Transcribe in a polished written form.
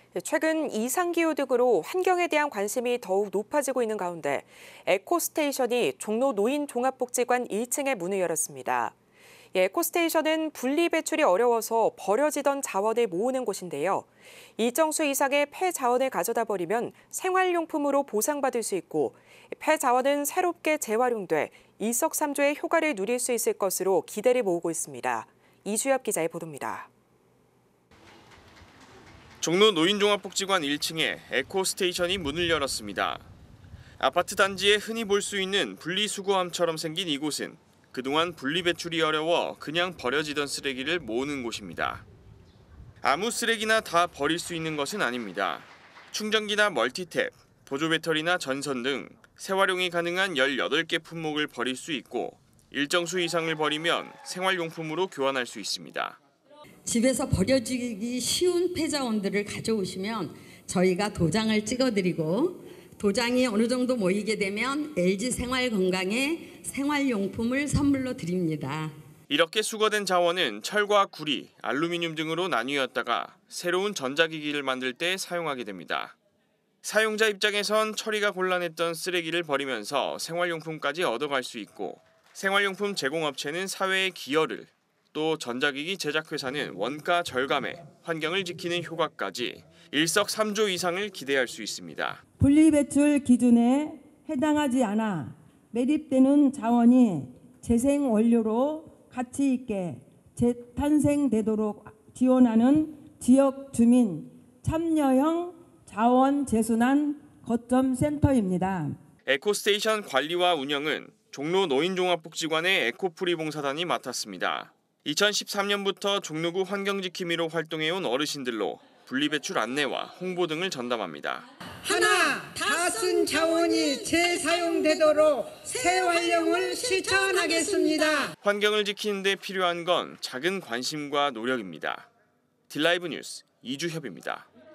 최근 이상기후 등으로 환경에 대한 관심이 더욱 높아지고 있는 가운데 에코스테이션이 종로 노인종합복지관 1층에 문을 열었습니다. 에코스테이션은 분리배출이 어려워서 버려지던 자원을 모으는 곳인데요. 일정 수 이상의 폐자원을 가져다 버리면 생활용품으로 보상받을 수 있고 폐자원은 새롭게 재활용돼 일석삼조의 효과를 누릴 수 있을 것으로 기대를 모으고 있습니다. 이주엽 기자의 보도입니다. 종로 노인종합복지관 1층에 에코스테이션이 문을 열었습니다. 아파트 단지에 흔히 볼 수 있는 분리수거함처럼 생긴 이곳은 그동안 분리배출이 어려워 그냥 버려지던 쓰레기를 모으는 곳입니다. 아무 쓰레기나 다 버릴 수 있는 것은 아닙니다. 충전기나 멀티탭, 보조배터리나 전선 등 재활용이 가능한 18개 품목을 버릴 수 있고 일정 수 이상을 버리면 생활용품으로 교환할 수 있습니다. 집에서 버려지기 쉬운 폐자원들을 가져오시면 저희가 도장을 찍어드리고 도장이 어느 정도 모이게 되면 LG생활건강에 생활용품을 선물로 드립니다. 이렇게 수거된 자원은 철과 구리, 알루미늄 등으로 나뉘었다가 새로운 전자기기를 만들 때 사용하게 됩니다. 사용자 입장에선 처리가 곤란했던 쓰레기를 버리면서 생활용품까지 얻어갈 수 있고 생활용품 제공업체는 사회에 기여를, 또 전자기기 제작회사는 원가 절감에 환경을 지키는 효과까지 일석삼조 이상을 기대할 수 있습니다. 분리배출 기준에 해당하지 않아 매립되는 자원이 재생원료로 가치 있게 재탄생되도록 지원하는 지역 주민 참여형 자원 재순환 거점 센터입니다. 에코스테이션 관리와 운영은 종로 노인종합복지관의 에코프리 봉사단이 맡았습니다. 2013년부터 종로구 환경지킴이로 활동해온 어르신들로 분리배출 안내와 홍보 등을 전담합니다. 하나, 다 쓴 자원이 재사용되도록 재활용을 실천하겠습니다. 환경을 지키는 데 필요한 건 작은 관심과 노력입니다. 딜라이브 뉴스 이주협입니다.